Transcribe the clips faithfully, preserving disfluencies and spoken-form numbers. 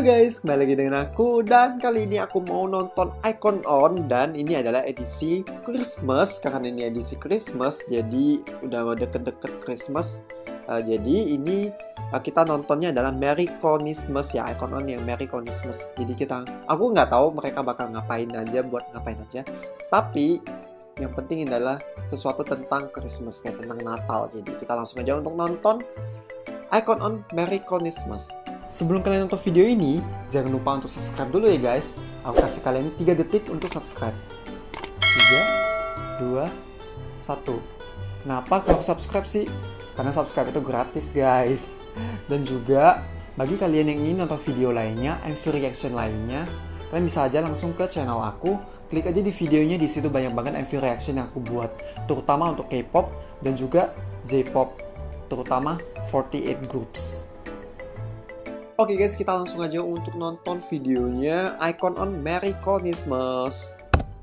guys, kembali lagi dengan aku. Dan kali ini aku mau nonton Icon On. Dan ini adalah edisi Christmas. Karena ini edisi Christmas, jadi udah deket-deket Christmas. uh, Jadi ini uh, kita nontonnya adalah Merry Christmas ya, Icon On yang Merry Christmas. Jadi kita, aku nggak tahu mereka bakal ngapain aja, buat ngapain aja. Tapi yang penting adalah sesuatu tentang Christmas, kayak tentang Natal. Jadi kita langsung aja untuk nonton Icon On Merry Christmas. Sebelum kalian nonton video ini, jangan lupa untuk subscribe dulu ya guys. Aku kasih kalian tiga detik untuk subscribe. tiga, dua, satu. Kenapa kalau subscribe sih? Karena subscribe itu gratis guys. Dan juga, bagi kalian yang ingin nonton video lainnya, M V reaction lainnya, kalian bisa aja langsung ke channel aku. Klik aja di videonya, di situ banyak banget M V reaction yang aku buat. Terutama untuk K-pop dan juga J-pop. Terutama forty-eight Groups. Oke okay guys, kita langsung aja untuk nonton videonya Icon On Merry Christmas.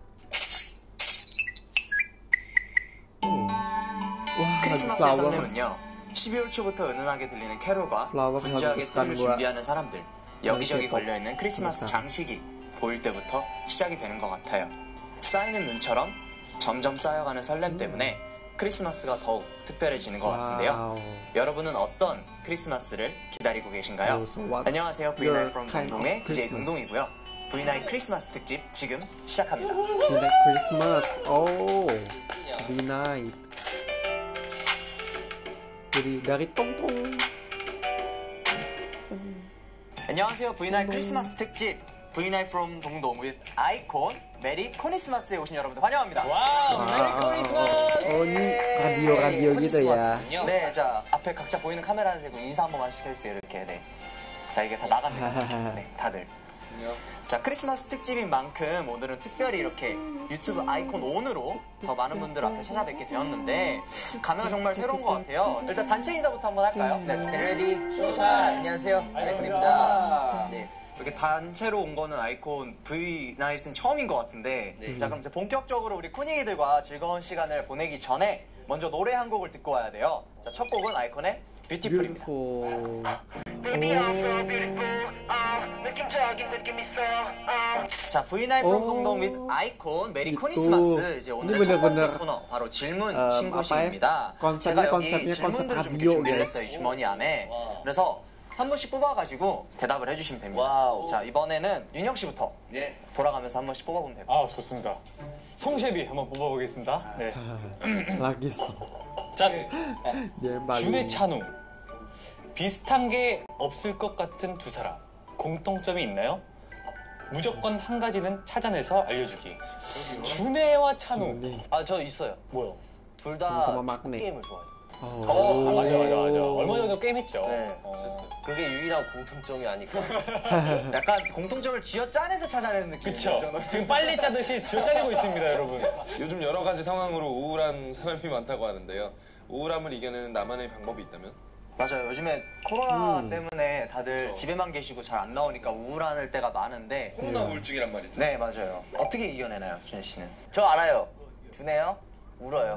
hmm. Wah, 크리스마스의 설렘은요, 십이월 초부터 은은하게 들리는 캐롤과 분주하게 트리를 준비하는 사람들, 여기저기 걸려있는 크리스마스 장식이 보일 때부터 시작이 되는 것 같아요. 쌓이는 눈처럼 점점 쌓여가는 설렘 때문에 크리스마스가 더욱 특별해지는 것 같은데요. 여러분은 어떤 크리스마스를 기다리고 계신가요? So 안녕하세요, 브이나인 from 동동의 디제이 동동이고요. 브이나인 크리스마스 특집 지금 시작합니다. 브이나인 크리스마스, 오, 브이나인. dari dari 똥똥. 안녕하세요, 브이나인 크리스마스 특집 브이나인 from 동동 with 아이콘 메리 코니스마스에 오신 여러분들 환영합니다. 와우, 메리 코니스마스. Oh, ini radio radio gitu ya. 네, 자 앞에 각자 보이는 카메라 대고 인사 한 번만 시켜주세요. 이렇게. 네. 자, 이게 다 나갑니다. 네, 다들. 자, 크리스마스 특집인 만큼 오늘은 특별히 이렇게 유튜브 아이콘 온으로 더 많은 분들 앞에 찾아뵙게 되었는데 감회가 정말 새로운 것 같아요. 일단 단체 인사부터 한번 할까요? 네, 레디 쇼타임. 안녕하세요, 아이콘입니다. 네. 이렇게 단체로 온 거는 아이콘 브이나인은 처음인 것 같은데 네. 자, 그럼 이제 본격적으로 우리 코닝이들과 즐거운 시간을 보내기 전에 먼저 노래 한 곡을 듣고 와야 돼요. 자, 첫 곡은 아이콘의 뷰티풀입니다. 자, 브이나인 from 동동 with 아이콘 메리 코니스마스. 이제 오늘의 첫 번째 코너 바로 질문 uh, 신고식입니다. 제가 여기 질문들을 좀 준비를 했어요, 이 주머니 안에. 그래서 한 분씩 뽑아가지고 대답을 해주시면 됩니다. 와우. 자, 이번에는 윤영 씨부터 네. 돌아가면서 한 번씩 뽑아보면 됩니다. 아, 좋습니다. 송셰비 한번 뽑아보겠습니다. 네. 알겠어. 자, 준의 찬우. 비슷한 게 없을 것 같은 두 사람. 공통점이 있나요? 무조건 한 가지는 찾아내서 알려주기. 준혜와 찬우. 아, 저 있어요. 뭐요? 둘 다 게임을 좋아해요. 어, 어, 맞아, 맞아, 맞아. 얼마 전에 게임 했죠. 네. 어. 그게 유일한 공통점이 아닐까. 약간 공통점을 쥐어짜내서 찾아내는 느낌. 그쵸. 지금 빨리 짜듯이 쥐어짜내고 있습니다, 여러분. 요즘 여러 가지 상황으로 우울한 사람이 많다고 하는데요. 우울함을 이겨내는 나만의 방법이 있다면? 맞아요. 요즘에 코로나 음. 때문에 다들 그렇죠. 집에만 계시고 잘 안 나오니까 우울할 때가 많은데 코로나 우울증이란 말이죠. 네, 맞아요. 어떻게 이겨내나요, 준혜 씨는? 저 알아요. 준혜요? 울어요.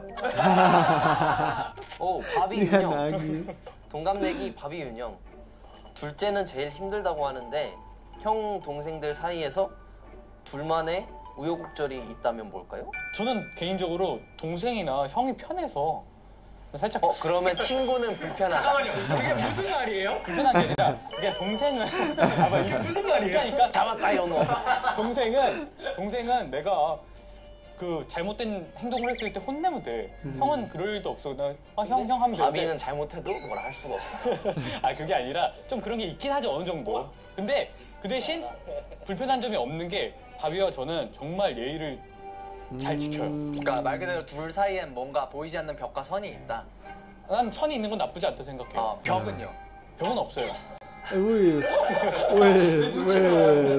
오, 바비 윤영. 동갑내기 바비 윤영. 둘째는 제일 힘들다고 하는데 형 동생들 사이에서 둘만의 우여곡절이 있다면 뭘까요? 저는 개인적으로 동생이나 형이 편해서 살짝. 어, 그러면 친구는 불편하다. 잠깐만요. 그게 무슨 말이에요? 불편한 게 아니라 이게 동생은 봐봐, 이게 무슨 말이에요? 그러니까 잡았다 연호. 동생은 동생은 내가 그 잘못된 행동을 했을 때 혼내면 돼. 음. 형은 그럴 일도 없어. 나 아, 형, 형 하면 돼. 바비는 잘못해도 뭐라 할 수가 없어. 아, 그게 아니라 좀 그런 게 있긴 하죠, 어느 정도. 근데 그 대신 불편한 점이 없는 게 바비와 저는 정말 예의를 잘 지켜요. 그러니까 말 그대로 둘 사이엔 뭔가 보이지 않는 벽과 선이 있다. 난 선이 있는 건 나쁘지 않다 생각해요. 아, 벽은요? 벽은 없어요. 왜? 왜? 왜?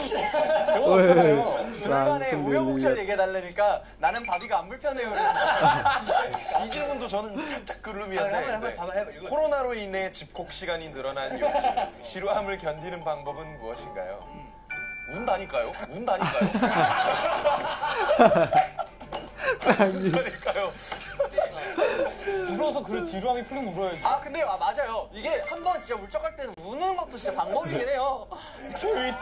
둘 간에 우여곡절 얘기해달라니까 나는 바비가 안 불편해요. 이 질문도 저는 살짝 그룹이었는데 네. 코로나로 인해 집콕 시간이 늘어난 요즘 지루함을 견디는 방법은 무엇인가요? 음. 운다니까요? 운다니까요? 운다니까요? 울어서 그래 지루함이 풀리면 울어야지. 아 근데 아 맞아요. 이게 한 번 진짜 울적할 때는 우는 것도 진짜 방법이긴 해요. 재밌다.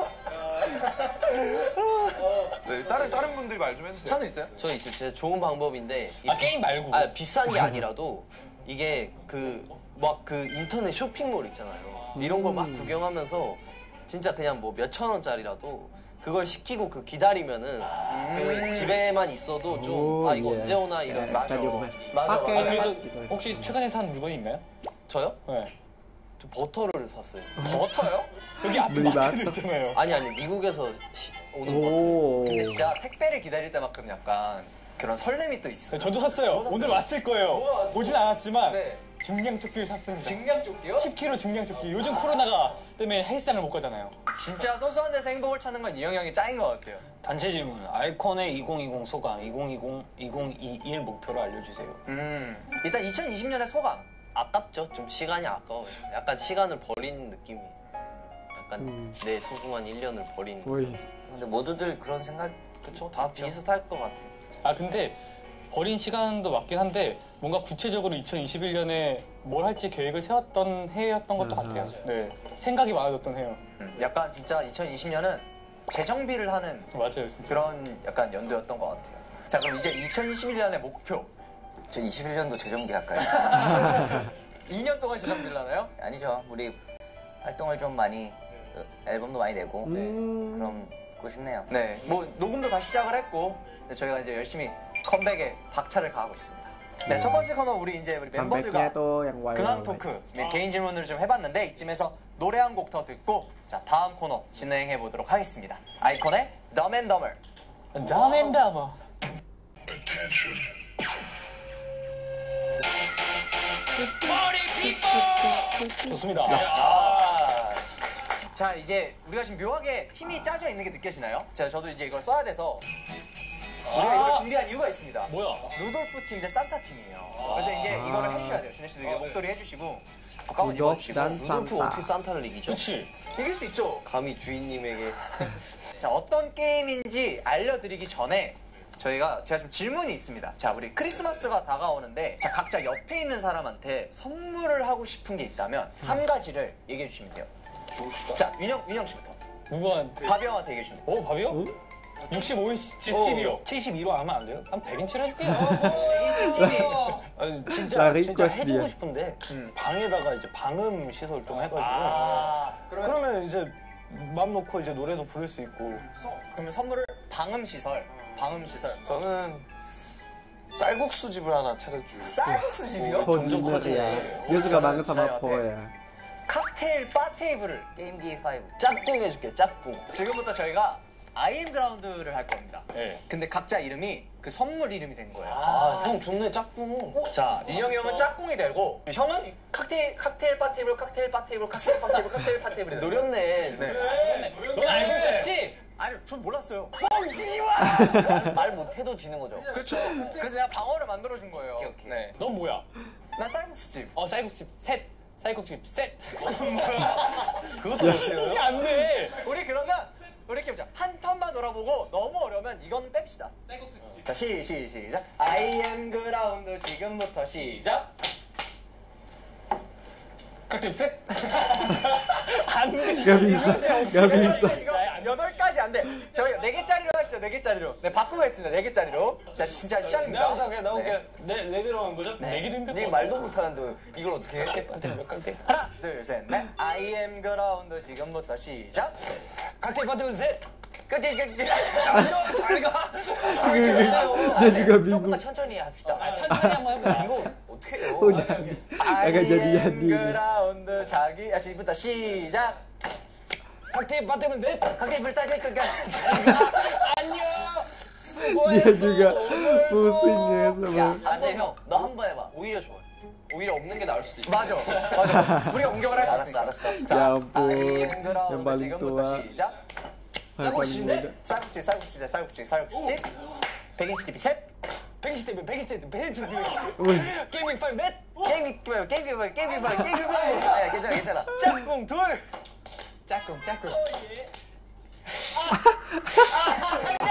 네, 다른 다른 분들이 말 좀 해주세요. 찬우 있어요? 저 있어요. 진짜 좋은 방법인데. 아 게임 말고. 아 비싼 게 아니라도 이게 그 막 그 인터넷 쇼핑몰 있잖아요. 이런 거 막 구경하면서 진짜 그냥 뭐 몇천 원짜리라도 그걸 시키고 그 기다리면은 그 집에만 있어도 좀 아 이거 오, 예. 언제 오나 이런 예, 맞아. 기다리고 맞아. 아, 밖에 그래서 혹시 최근에 산 물건이 있나요? 저요? 네. 저 버터를 샀어요. 버터요? 여기 앞에 물이 마트도 많다. 있잖아요. 아니 아니 미국에서 시- 오는 버터. 오. 근데 진짜 택배를 기다릴 때만큼 약간 그런 설렘이 또 있어. 네, 저도 샀어요. 뭐 샀어요? 오늘 왔을 거예요. 뭐가 왔어요? 오진 않았지만 네. 증량조끼를 샀습니다. 증량조끼요? 십 킬로그램 증량조끼. 요즘 코로나가 때문에 헬스장을 못 가잖아요. 진짜 소소한 데서 행복을 찾는 건 이영 형이 짱인 것 같아요. 단체 질문. 아이콘의 이천이십 소감, 이천이십, 이천이십일 목표를 알려주세요. 음 일단 이천이십 년의 소감. 아깝죠. 좀 시간이 아까워요. 약간 시간을 버리는 느낌이. 약간 음. 내 소중한 일 년을 버리는. 오이. 근데 모두들 그런 생각 그쵸? 다 비슷할 것 같아요. 아 근데 버린 시간도 맞긴 한데 뭔가 구체적으로 이천이십일 년에 뭘 할지 계획을 세웠던 해였던 것도 아하. 같아요. 네, 생각이 많아졌던 해요. 음, 약간 진짜 이천이십 년은 재정비를 하는 맞아요, 진짜. 그런 약간 연도였던 것 같아요. 자 그럼 이제 이천이십일 년의 목표. 저 이십일 년도 재정비 할까요? 이 년 동안 재정비를 하나요? 아니죠. 우리 활동을 좀 많이 어, 앨범도 많이 내고 음. 그럼 고 싶네요. 네, 뭐 녹음도 다시 시작을 했고 네, 저희가 이제 열심히 컴백에 박차를 가하고 있습니다. 네, 첫 번째 코너 우리 이제 우리 멤버들과 컴백에 또 양 와요. 근황 토크, 및 개인 질문을 좀 해봤는데 이쯤에서 노래 한 곡 더 듣고 자 다음 코너 진행해 보도록 하겠습니다. 아이콘의 Dumb and Dumber. 다음엔다마. 좋습니다. 아, 자 이제 우리가 지금 묘하게 팀이 짜져 있는 게 느껴지나요? 자 저도 이제 이걸 써야 돼서 우리가 이걸 준비한 이유가 있습니다. 뭐야? 루돌프 팀 대 산타 팀이에요. 그래서 이제 이거를 해주셔야 돼요. 준혜 씨도 이게 목도리 해주시고 가운 루돌프 입어주시고 단 루돌프 산타. 어떻게 산타를 이기죠? 그치. 이길 수 있죠. 감히 주인님에게. 자 어떤 게임인지 알려드리기 전에 저희가 제가 좀 질문이 있습니다. 자 우리 크리스마스가 다가오는데 자 각자 옆에 있는 사람한테 선물을 하고 싶은 게 있다면 한 가지를 얘기해 주시면 돼요. 자 윤영 윤영 씨부터. 누구한테? 바비 형한테 얘기해 주시면 돼요. 어, 밥이요? 육십오 인치 티비요. 칠십일 호 하면 안 돼요? 한 백 인치를 해줄게요. 아니, 진짜, 라 진짜 리퀘스트 해주고 예. 싶은데 음. 방에다가 이제 방음 시설 좀 해가지고 아, 그러면, 그러면 이제 맘 놓고 이제 노래도 부를 수 있고 그러면 선물을 방음 시설, 방음 시설. 저는 쌀국수 집을 하나 차려줄. 쌀국수 집이요? 호디너리야. 커지네. 뉴스가 많은 저는 사람 포야. 칵테일 바 테이블을 게임기 오. 짝꿍 해줄게 짝꿍. 지금부터 저희가 아이엠 그라운드를 할 겁니다. 네. 근데 각자 이름이 그 선물 이름이 된 거예요. 아 형 좋네 짝꿍. 자, 인형이 형은 짝꿍이 되고 형은 칵테일 칵테일 바 테이블 칵테일 바 테이블 칵테일 바 테이블 칵테일 바 테이블이 되는 거예요. 노렸네. 네. 넌 알고 있었지? 아니, 전 몰랐어요. 말 못해도 지는 거죠. 그렇죠. 그래서 내가 방어를 만들어 준 거예요. 오케이, 오케이. 네. 넌 뭐야? 난 쌀국수집. 어, 쌀국집 셋. 쌀국집 셋. 그것도 못해요. 이게 안 돼. 우리 그러면 우리 이렇게 보자. 한 턴만 돌아보고 너무 어려우면 이건 뺍시다. 자, 시, 시, 시작. 아이엠 그라운드 지금부터 시작. 칵테일 셋. 안 돼. 여기 있어. 여기 있어. 이거 여덟 가지 안 돼. 저희 네 개짜리로 하시죠. 네 개짜리로. 네, 바꾸겠습니다. 네 개짜리로. 자, 진짜 시작입니다. 나오자, 그냥 나올게. 네, 네 개로 한 거죠? 네 개로 네 말도 못하는데 이걸 어떻게 해? 하나, 둘, 셋, 넷. 아이엠 그라운드 지금부터 시작. 칵테일 파트 셋. 끝이 끝이. 내주가 미국. 조금만 천천히 합시다. 아, 천천히 한번 해보자. 이거 어떻게 해요? 약간 저기 아이엠 한 그라운드 자기 아 지금부터 시작. 칵테일 파트 넷. 각기 불타게 끝까. 내주가 무슨 녀석. 안돼 형, 너 한 번 해봐. 오히려 좋아. 오히려 없는 게 나을 수도 있어. 맞아, 맞아. 우리가 공격을 할 수 알았어, 있으니까. 알았어. 자, Ya ampun, 아이엠 yang 그라운드 paling 지금부터 tua. 시작. Paling muda. 쌀국수, 쌀국수, 쌀국수, 쌀국수. 백인치 티비 셋. 백이십 대면 백이십 대면 백이십 대. Wih, 게이밍 파일 넷. 게임이 뭐야? 게임이 뭐야? 게임이 뭐야? 게임이 뭐야? 아, 괜찮아, 괜찮아. 짝꿍 둘. 짝꿍, 짝꿍.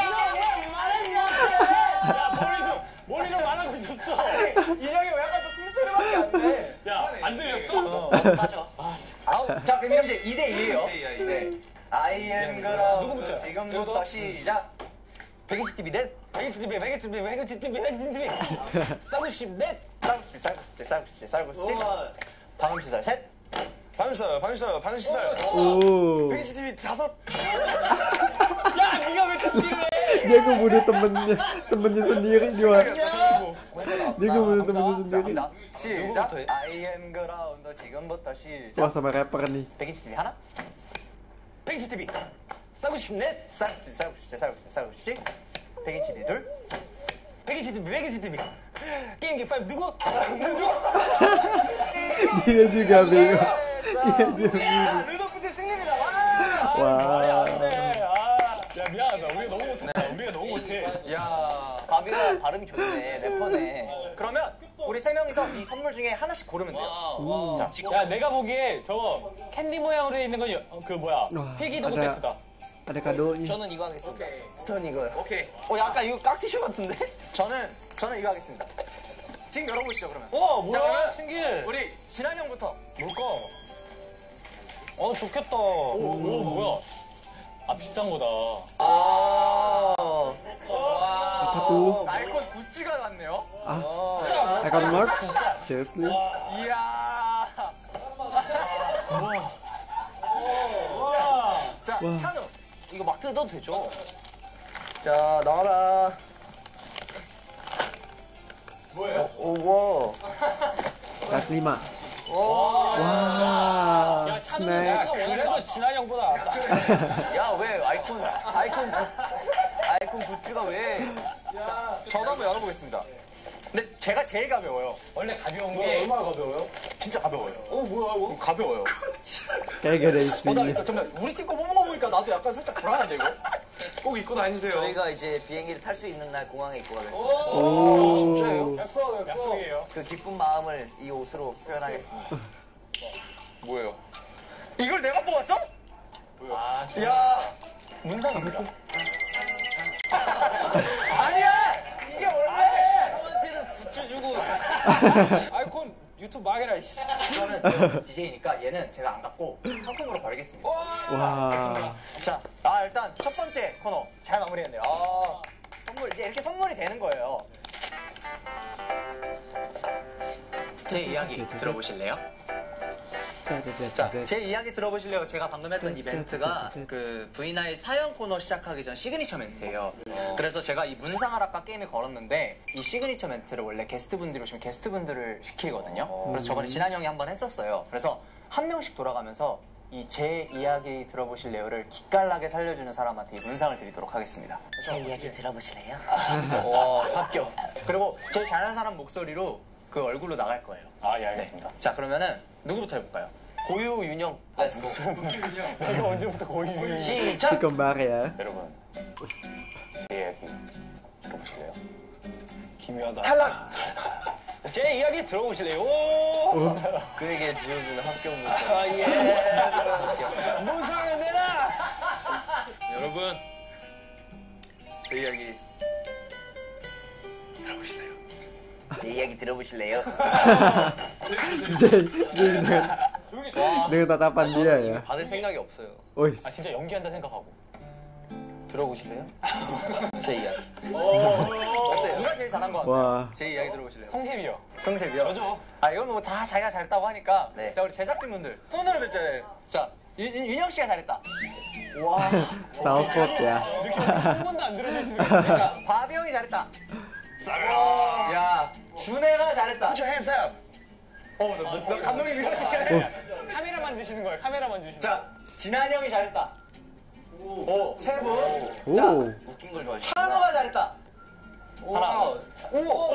야, 머리 좀, 머리 좀 안 하고 있었어. 인형이 왜 약간 더 야, 안 들렸어? 맞아. 아우, 자, 그럼 이제 이 대 이예요. 네. I am 그라운드 지금부터 시작. 백이십티비 넷. 백이십티비, 백이십티비, 백이십티비, 백이십티비. 싸구십 넷. 쌀국수지, 쌀국수지, 쌀국수지, 쌀국수지. 방음시설 셋. 방시설, 방시설, 방시설. Oh. 백이십티비 다섯. 야, 네가 왜 참기를 해? Dia kemudian temennya, temennya sendiri dia. Dia kemudian temennya 자, sendiri. 갑니다. 시작. 누구부터 해? I am 그라운드 지금부터 시작. Wah sama rapper nih. 백이십티비 하나. 백이십티비. 싸구십 넷. 쌀국수지, 쌀국수지, 쌀국수지, 쌀국수지. 백이십티비 둘. 백이십티비, 백이십티비. 게임기 오 누구? 누구? Dia juga bingung. Dia juga bingung. 르도쿠즈 승리입니다. 와! Wah. 야, 미안하다. 우리가 너무 못했다. 우리가 너무 못해. 야, 바비가 발음이 좋네. 래퍼네. 그러면 우리 세 명이서 이 선물 중에 하나씩 고르면 돼요. 자, 야, 내가 보기에 저거 캔디 모양으로 돼 있는 건 여- 그 뭐야? 와, 필기도구 맞아. 세트다. Ada kadonya. 저는 이거 하겠습니다. 스톤 이거요. 오케이. 어, 약간 이거 깍티슈 같은데? 저는 저는 이거 하겠습니다. 지금 열어보시죠 그러면. 어, 자, 뭐야? 그러면 신기해. 우리 진한 형부터. 뭘까? 어, 좋겠다. 오, 오, 뭐야? 아, 비싼 거다. 아. Apa tuh? 아이콘 굿즈가 났네요. Ah, Icon merch? Seriously? 이야. 자, 와. 찬우. 이거 막 뜯어도 되죠? 자, 나와라. 뭐예요? 오, 와. Kelas lima. 와. Wah, 야, 찬우는 snack. 내가 원래도 진한 형보다 낫다. 야, 왜 아이콘, 아이콘, 굿- 아이콘 굿즈가 왜? 저도 한번 열어보겠습니다. 근데 제가 제일 가벼워요. 원래 가벼운 게 얼마나 가벼워요? 진짜 가벼워요. 어, 뭐야, 이거? 가벼워요. Kayak gak ada 어, isinya. 나 일단 잠깐만, 우리 팀 거 뽑아보니까 나도 약간 살짝 불안한데, 이거? 꼭 입고 다니세요. 저희가 이제 비행기를 탈 수 있는 날 공항에 입고 가겠습니다. Oh. 진짜예요? 약속이에요. 그 기쁜 마음을 이 옷으로 표현하겠습니다. 뭐예요? 이걸 내가 뽑았어? 아, 야, 문상입니다. 아니야! 이게 원래! 형한테는 굿즈 주고. 아이콘 유튜브 망해라, 이씨. 이거는 디제이니까 얘는 제가 안 갖고 상품으로 버리겠습니다. Wah. 자, 아, 일단 첫 번째 코너 잘 마무리했네요. 아, 선물, 이제 이렇게 선물이 되는 거예요. 제 이야기 들어보실래요? 자, 제 이야기 들어보실래요? 제가 방금 했던 이벤트가 그 브이나잇 사연 코너 시작하기 전 시그니처 멘트예요. 그래서 제가 이 문상을 아까 게임에 걸었는데 이 시그니처 멘트를 원래 게스트분들이 오시면 게스트분들을 시키거든요. 그래서 저번에 진한 형이 한번 했었어요. 그래서 한 명씩 돌아가면서 이 제 이야기 들어보실래요를 기깔나게 살려주는 사람한테 이 문상을 드리도록 하겠습니다. 제 이야기 들어보실래요? 와, 합격. 그리고 제일 잘하는 사람 목소리로 그 얼굴로 나갈 거예요. 아, 예, 알겠습니다. 자, 그러면은 누구부터 해볼까요? 고유 윤영. 내가 언제부터 거의 Si kembar ya. 여러분, 제 이야기 들어보실래요? 기묘하다. 탈락! 제 이야기 들어보실래요? 그에게 지어주는 합격 문자. 아, 예. 문상을 내라! 여러분, 제 이야기 들어보실래요? 제 이야기 들어보실래요? Jay, Jay dengan, dengan tatapan dia ya. 받을 생각이 없어요. Wih, 아, 진짜 연기한다 생각하고. 들어보실래요? 제 이야기. 어때요? 누가 제일 잘한 거 같아요? wah. 제 이야기 들어보실래요? 성셉이요. 성셉이요? 저죠. 아, 이건 뭐 다 자기가 잘했다고 하니까. 네. 자, 우리 제작진분들. 손으로 뱉자요. 자, 윤, 윤- 윤영 씨가 잘했다. Salford ya. 이렇게 한 번도 안 들으실 수가 있지. 자, 바비 형이 잘했다. 야, 준혜가 잘했다. Put your hands up. 어, 너, 너, 너 감독님 이러시네. 카메라만 주시는 거예요. 카메라만 주시는 거예요. 자, 진한 형이 잘했다. 오, 세 분. Oh. 자, 웃긴 걸 좋아해. 찬호가 잘했다. 하나. 오! 오!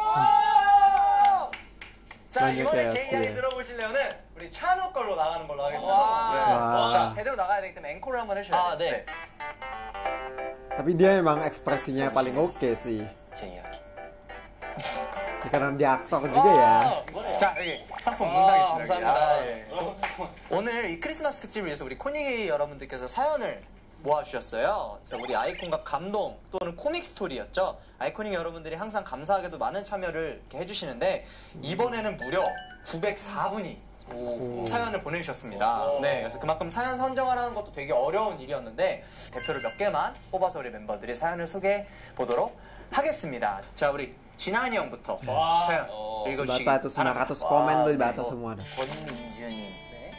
자, 많이 이번에 제 배웠어요. 이야기 들어보실래요는 우리 찬호 걸로 나가는 걸로 하겠습니다. Wah. 자, 제대로 나가야 되기 때문에 앵콜을 한번 해주셔야 아, 돼요. 네. Tapi dia emang ekspresinya paling oke sih. 제 이야기. Karena dia aktor juga ya. 자, 여기 상품 문상이 있습니다. 감사합니다. 아, 예. 오늘 이 크리스마스 특집을 위해서 우리 코니 여러분들께서 사연을 모아주셨어요. 그래서 우리 아이콘과 감동 또는 코믹 스토리였죠. 아이코닉 여러분들이 항상 감사하게도 많은 참여를 이렇게 해주시는데 이번에는 무려 구백사 분이 사연을 보내주셨습니다. 네, 그래서 그만큼 사연 선정하라는 것도 되게 어려운 일이었는데 대표로 몇 개만 뽑아서 우리 멤버들이 사연을 소개해 보도록 하겠습니다. 자, 우리 진한이 형부터 사연 읽어주시기 Baca itu sembilan ratus komen tuh dibaca semua. 권민주님.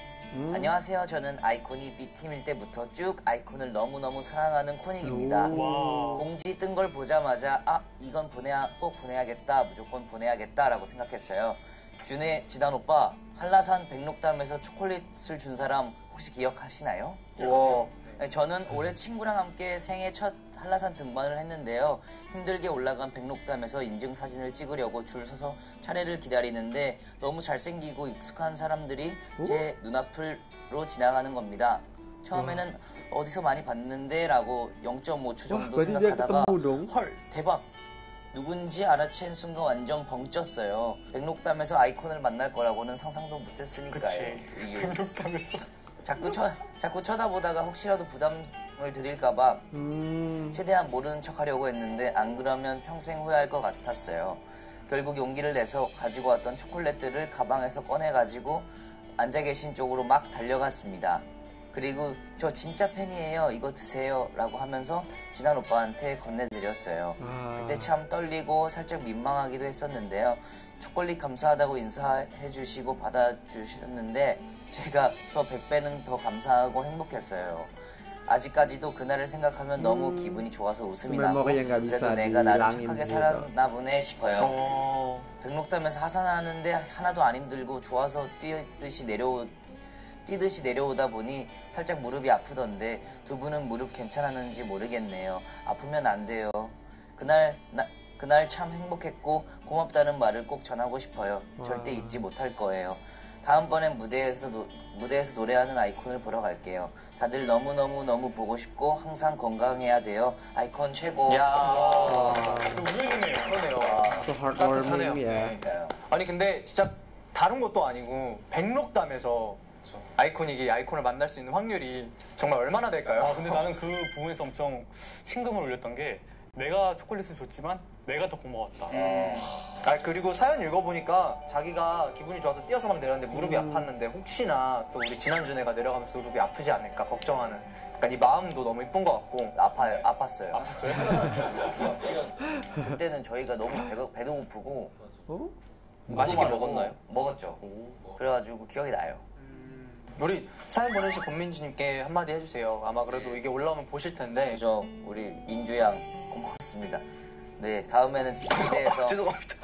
안녕하세요. 저는 아이콘이 B팀일 때부터 쭉 아이콘을 너무너무 사랑하는 코닉입니다. 공지 뜬 걸 보자마자 아 이건 보내야 꼭 보내야겠다, 무조건 보내야겠다라고 생각했어요. 준혜, 지단 오빠, 한라산 백록담에서 초콜릿을 준 사람 혹시 기억하시나요? 와. 네, 저는 올해 친구랑 함께 생애 첫 한라산 등반을 했는데요. 힘들게 올라간 백록담에서 인증사진을 찍으려고 줄 서서 차례를 기다리는데 너무 잘생기고 익숙한 사람들이 제 눈앞으로 지나가는 겁니다. 처음에는 어디서 많이 봤는데 라고 영 점 오 초 정도 생각하다가 헐 대박! 누군지 알아챈 순간 완전 벙쪘어요. 백록담에서 아이콘을 만날 거라고는 상상도 못했으니까요. 백록담에서 자꾸 쳐, 자꾸 쳐다보다가 혹시라도 부담을 드릴까봐 Hmm. 최대한 모르는 척하려고 했는데 안 그러면 평생 후회할 것 같았어요. 결국 용기를 내서 가지고 왔던 초콜릿들을 가방에서 꺼내가지고 앉아 계신 쪽으로 막 달려갔습니다. 그리고 저 진짜 팬이에요. 이거 드세요. 라고 하면서 진한 오빠한테 건네드렸어요. 그때 참 떨리고 살짝 민망하기도 했었는데요. 초콜릿 감사하다고 인사해주시고 받아주셨는데 제가 더 백 배는 더 감사하고 행복했어요. 아직까지도 그날을 생각하면 너무 음. 기분이 좋아서 웃음이 그 나고 멤버가 얘가 그래도 비싸지, 내가 나를 랑인 착하게 지가. 살았나 보네 싶어요. 어... 백록담에서 하산하는데 하나도 안 힘들고 좋아서 뛰듯이 내려오 뛰듯이 내려오다 보니 살짝 무릎이 아프던데 두 분은 무릎 괜찮았는지 모르겠네요. 아프면 안 돼요. 그날 나, 그날 참 행복했고 고맙다는 말을 꼭 전하고 싶어요. 절대 잊지 못할 거예요. 다음번엔 무대에서 노, 무대에서 노래하는 아이콘을 보러 갈게요. 다들 너무너무너무 보고 싶고 항상 건강해야 돼요. 아이콘 최고. 야, 우연이네요. 그러네요. So heartwarming, 따뜻하네요. yeah. 아니 근데 진짜 다른 것도 아니고 백록담에서 아이코닉이 아이콘을 만날 수 있는 확률이 정말 얼마나 될까요? 아 근데 나는 그 부분에서 엄청 심금을 울렸던 게 내가 초콜릿을 줬지만 내가 더 고마웠다. 아 그리고 사연 읽어보니까 자기가 기분이 좋아서 뛰어서 막 내렸는데 무릎이 아팠는데 혹시나 또 우리 지난주내가 내려가면서 무릎이 아프지 않을까 걱정하는 약간 이 마음도 너무 이쁜 것 같고. 아파요. 아팠어요. 아팠어요? 그때는 저희가 너무 배가, 배도 고프고 Oh? 맛있게 먹었나요? 먹었죠. 그래가지고 기억이 나요. 우리 사연 보내주신 권민주님께 한마디 해주세요. 아마 그래도 이게 올라오면 보실 텐데. 그죠. 우리 민주 양 고맙습니다. 네, 다음에는 무대에서 죄송합니다.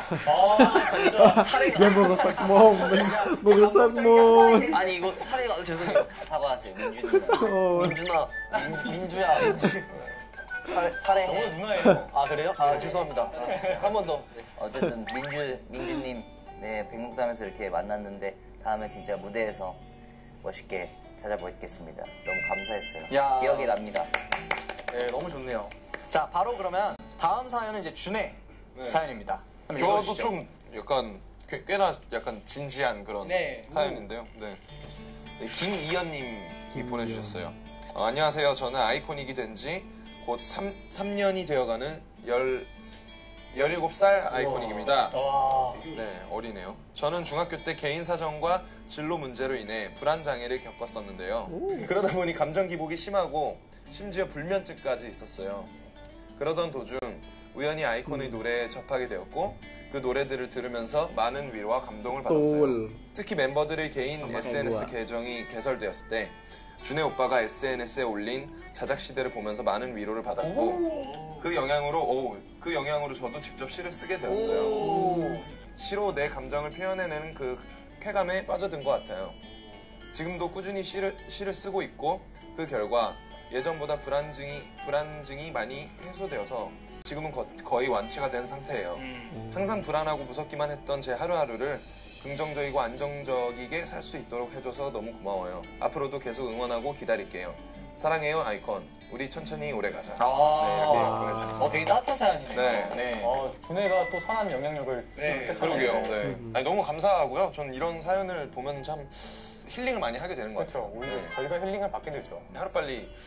Dia merusak momen, merusak momen. 아니 이거 사례가 죄송해요. 사과하세요, 민주님. Oh. 민준아, 민, 민주야, 민주. 사례, 사례해. 너무 누나예요. 아 그래요? 아 죄송합니다. 한 번 더. 어쨌든 민주 민주님, 네 백록담에서 이렇게 만났는데 다음에 진짜 무대에서 멋있게 찾아뵙겠습니다. 너무 감사했어요. 야. 기억이 납니다. 네, 너무 좋네요. 자, 바로 그러면 다음 사연은 이제 준혜 네. 사연입니다. 한번 저도 읽어주시죠. 좀 약간 꽤, 꽤나 약간 진지한 그런 네. 사연인데요. 네. 네, 김이연님이 보내주셨어요. 어, 안녕하세요. 저는 아이코닉이 된 지 곧 삼 년이 되어가는 열, 열일곱 살 아이코닉입니다. 와. 네, 어리네요. 저는 중학교 때 개인 사정과 진로 문제로 인해 불안장애를 겪었었는데요. 그러다 보니 감정 기복이 심하고 심지어 불면증까지 있었어요. 그러던 도중 우연히 아이콘의 노래에 접하게 되었고 그 노래들을 들으면서 많은 위로와 감동을 받았어요. Betul. 특히 멤버들의 개인 sama 에스엔에스 kayak gua. 계정이 개설되었을 때 준혜 오빠가 에스엔에스에 올린 자작시대를 보면서 많은 위로를 받았고 그 영향으로 오, 그 영향으로 저도 직접 시를 쓰게 되었어요. 시로 내 감정을 표현해내는 그 쾌감에 빠져든 것 같아요. 지금도 꾸준히 시를, 시를 쓰고 있고 그 결과 예전보다 불안증이, 불안증이 많이 해소되어서 지금은 거, 거의 완치가 된 상태예요. 항상 불안하고 무섭기만 했던 제 하루하루를 긍정적이고 안정적이게 살 수 있도록 해줘서 너무 고마워요. 앞으로도 계속 응원하고 기다릴게요. 사랑해요 아이콘. 우리 천천히 오래가자. 아, 네, 이렇게 보내주셨어요. 어, 되게 따뜻한 사연이네요. 네. 네. 어, 준혜가 또 선한 영향력을 네, 그러게요. 택하네요. 네. 아니, 너무 감사하고요. 전 이런 사연을 보면 참 힐링을 많이 하게 되는 것 같아요. 그렇죠. 오히려 네. 저희가 힐링을 받게 되죠. 하루빨리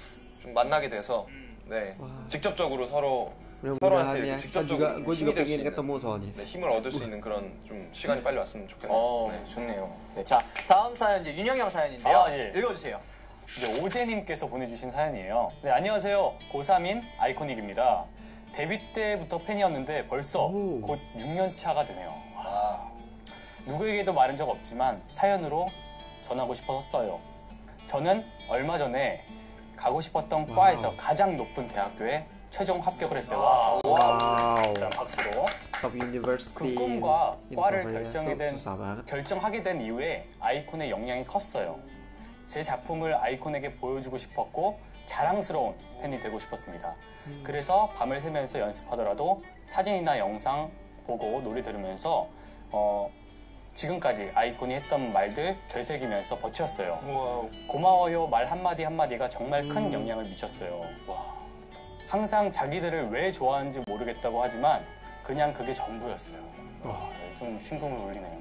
좀 만나게 돼서 네 와. 직접적으로 서로 Mudah-mudahan 서로한테 ya. 이렇게 Saya 직접적으로 juga, 좀 gue 힘이 juga 될 수 pengen 있는 ketemu soalnya. 네, 힘을 얻을 수 있는 그런 좀 시간이 빨리 왔으면 좋겠네요. 어, 네. 좋네요. 네, 자, 다음 사연 이제 윤영이 형 사연인데요. 아, 예. 읽어주세요. 이제 오재님께서 보내주신 사연이에요. 네, 안녕하세요. 고삼인 아이코닉입니다. 데뷔 때부터 팬이었는데 벌써 오. 곧 육 년 차가 되네요. 와. 누구에게도 말한 적 없지만 사연으로 전하고 싶어서 써요. 저는 얼마 전에 가고 싶었던 와우. 과에서 가장 높은 대학교에 최종 합격을 했어요. 와. Wow. 일단 박수로. Top university. 그 꿈과 in 과를 Korea 결정하게 tuh 된, susah banget. 결정하게 된 이후에 아이콘의 영향이 컸어요. 제 작품을 아이콘에게 보여주고 싶었고 자랑스러운 팬이 되고 싶었습니다. 그래서 밤을 새면서 연습하더라도 사진이나 영상 보고 노래 들으면서 어, 지금까지 아이콘이 했던 말들 되새기면서 버텼어요. 우와. 고마워요 말 한마디 한마디가 정말 큰 영향을 미쳤어요. 와. 항상 자기들을 왜 좋아하는지 모르겠다고 하지만 그냥 그게 전부였어요. 와, 좀 심금을 울리네요.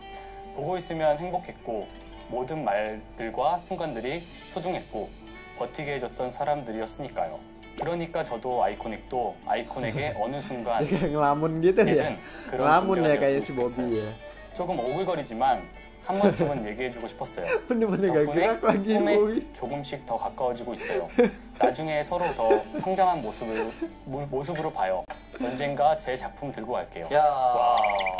보고 있으면 행복했고 모든 말들과 순간들이 소중했고 버티게 해줬던 사람들이었으니까요. 그러니까 저도 아이코닉도 아이콘에게 어느 순간 Dia kayak ngelamun gitu ya. 얘는 그런 Ngelamun ya 존재가 kayak 되었으면 si Bobby 좋겠어요. ya. 조금 오글거리지만 한 번쯤은 얘기해주고 싶었어요. Bener-bener gak 덕분에 gerak lagi 꿈에 Bobby. 조금씩 더 가까워지고 있어요. 나중에 서로 더 성장한 모습을, 모, 모습으로 봐요. 언젠가 제 작품 들고 갈게요. 야, 와.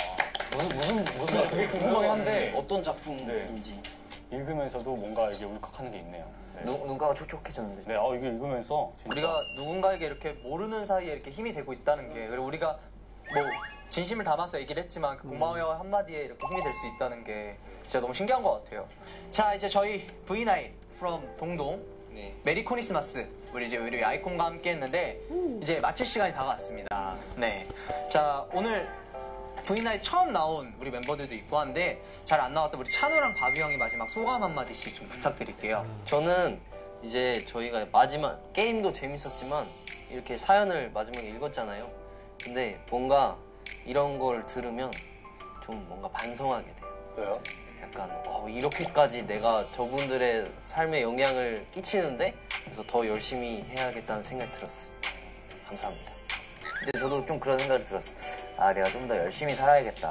무슨 무슨 무슨 무슨 되게 궁금하긴 한데 어떤 작품인지. 읽으면서도 뭔가 이게 울컥하는 게 있네요. 네. 눈, 눈가가 촉촉해졌는데. 네, 어, 이게 읽으면서 진짜 우리가 누군가에게 이렇게 모르는 사이에 이렇게 힘이 되고 있다는 게, 그리고 우리가 뭐 진심을 담아서 얘기를 했지만 그 고마워요 한마디에 이렇게 힘이 될 수 있다는 게 진짜 너무 신기한 것 같아요. 자, 이제 저희 브이 나인 from 동동 네. 메리 크리스마스 우리 이제 우리 아이콘과 함께 했는데 이제 마칠 시간이 다가왔습니다. 네. 자, 오늘 브이 나인 처음 나온 우리 멤버들도 있고 한데 잘 안 나왔던 우리 찬우랑 바비 형이 마지막 소감 한마디씩 좀 부탁드릴게요. 저는 이제 저희가 마지막 게임도 재밌었지만 이렇게 사연을 마지막에 읽었잖아요. 근데 뭔가 이런 걸 들으면 좀 뭔가 반성하게 돼요. 왜요? 약간 어, 이렇게까지 내가 저분들의 삶에 영향을 끼치는데 그래서 더 열심히 해야겠다는 생각이 들었어요. 감사합니다. 진짜 저도 좀 그런 생각이 들었어. 아, 내가 좀 더 열심히 살아야겠다.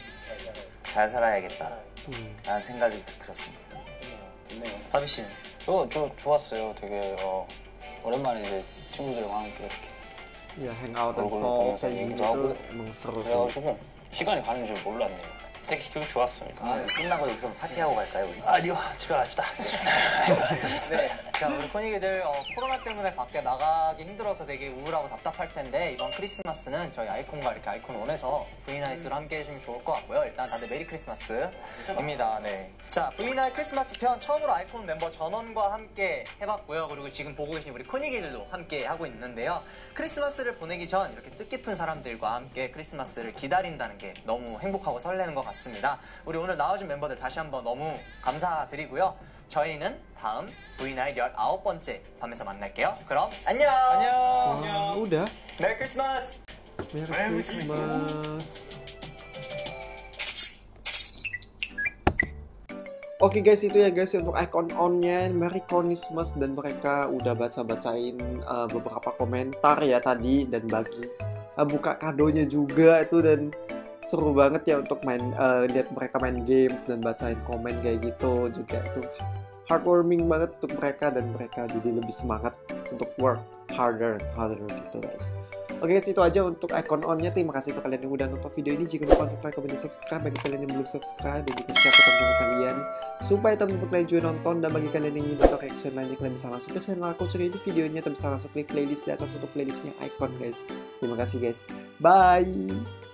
잘 살아야겠다. 라는 생각이 들었습니다. 바비 씨는? 저, 저 좋았어요. 되게 어, 오랜만에 이제 친구들과 함께 이렇게 Ya hangout dan 얼굴 talk 보면서 kayak 얘기도 gitu 하고 emang seru sih. 그래가지고 시간이 가는 줄 몰랐네요. 되게 기분 좋았습니다. 아, 끝나고 여기서 파티하고 갈까요, 우리? 아니요, 집에 갑시다. 네. 자, 우리 코닉이들 어, 코로나 때문에 밖에 나가기 힘들어서 되게 우울하고 답답할 텐데 이번 크리스마스는 저희 아이콘과 이렇게 아이콘 원에서 브이 나인으로 함께 해주면 좋을 것 같고요. 일단 다들 메리 크리스마스입니다. 네. 자, 브이 나인 크리스마스 편 처음으로 아이콘 멤버 전원과 함께 해봤고요. 그리고 지금 보고 계신 우리 코닉이들도 함께 하고 있는데요. 크리스마스를 보내기 전 이렇게 뜻깊은 사람들과 함께 크리스마스를 기다린다는 게 너무 행복하고 설레는 것 같습니다. 우리 오늘 나와준 멤버들 다시 한번 너무 감사드리고요. 저희는 다음 브이 나인 열아홉 번째 밤에서 만날게요. 그럼 안녕! Ah, udah. 메리 크리스마스! Merry Christmas. Oke guys, itu ya guys untuk icon on-nya Merry Christmas, dan mereka udah baca-bacain uh, beberapa komentar ya tadi dan bagi uh, buka kadonya juga itu, dan seru banget ya untuk main uh, lihat mereka main games dan bacain komen kayak gitu juga. Itu heartwarming banget untuk mereka, dan mereka jadi lebih semangat untuk work harder harder gitu guys. Oke guys, itu aja untuk icon on-nya. Terima kasih untuk kalian yang udah nonton video ini. Jangan lupa untuk like, comment, dan subscribe bagi kalian yang belum subscribe, dan juga share ke teman-teman kalian supaya teman-teman kalian juga nonton. Dan bagi kalian yang ingin nonton reaction lainnya, kalian bisa langsung ke channel aku, cari di videonya, atau bisa langsung klik playlist di atas untuk playlistnya icon guys. Terima kasih guys. Bye.